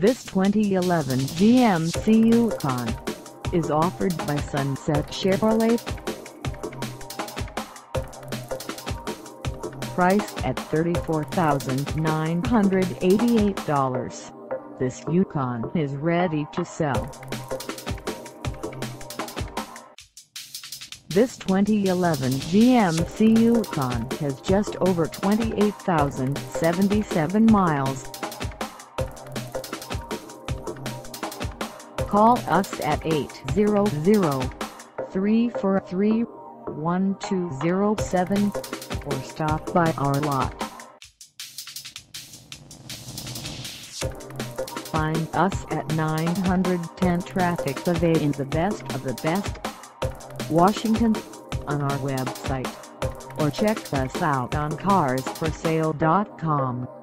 This 2011 GMC Yukon is offered by Sunset Chevrolet. Priced at $34,988, this Yukon is ready to sell. This 2011 GMC Yukon has just over 28,077 miles. Call us at 800-343-1207 or stop by our lot. Find us at 910 Traffic Ave in the Best of the Best, Washington, on our website, or check us out on carsforsale.com.